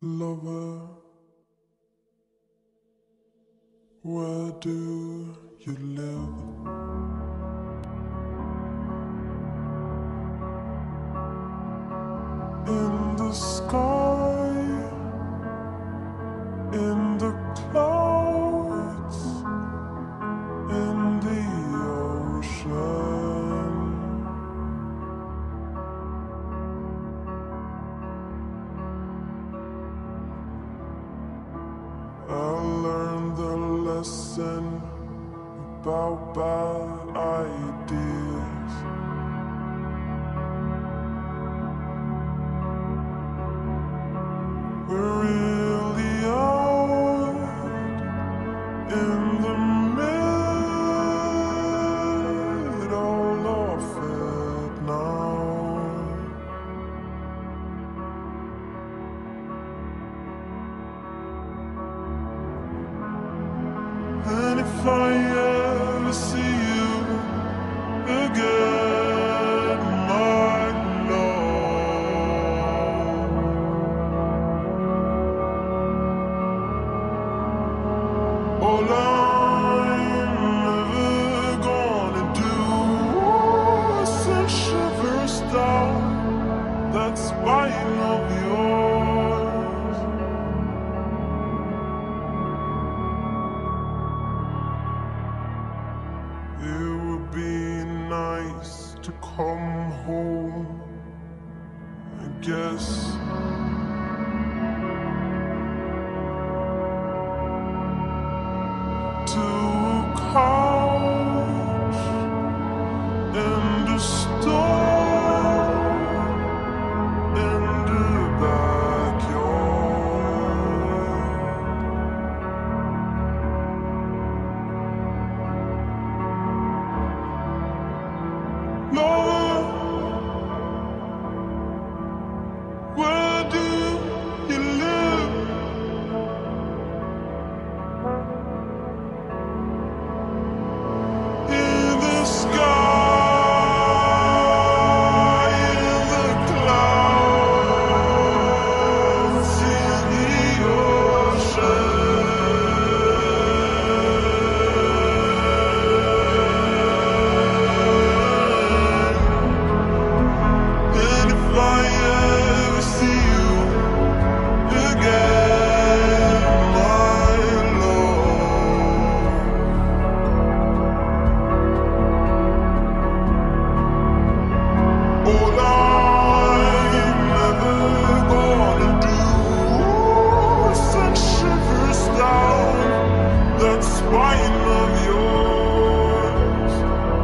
Lover, where do you live? In the sky, in the clouds, in the ocean. I learned the lesson about bad ideas. We're really out in the middle of it now. And if I ever see you again, my love, all I'm ever gonna do is send shivers down that spine of yours. It would be nice to come home, I guess. To a couch and a stove and a backyard. Lord, where do you live? In the sky, in the clouds, in the ocean. And if I ever see you again, my love, all I'm ever gonna do is send shivers down that spine of yours.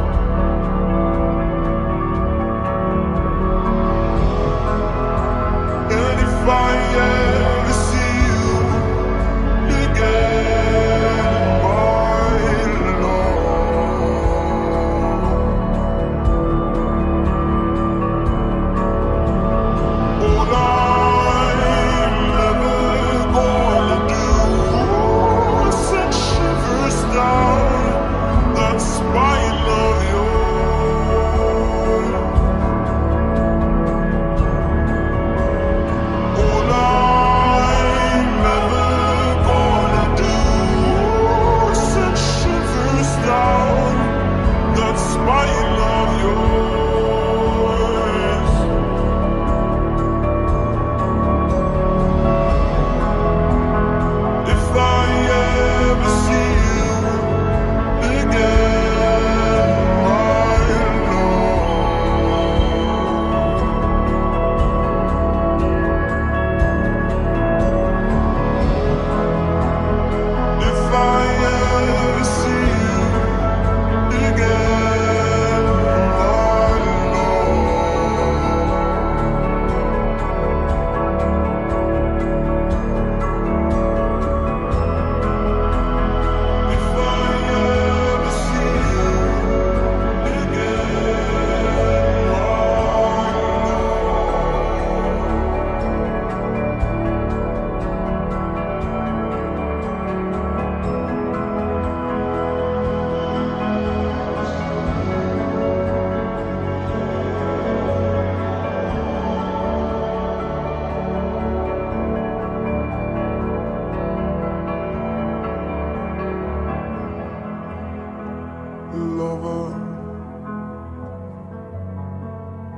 And if I ever see you again, my love, all I'm ever gonna do is send shivers down that spine of yours. All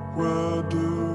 Where do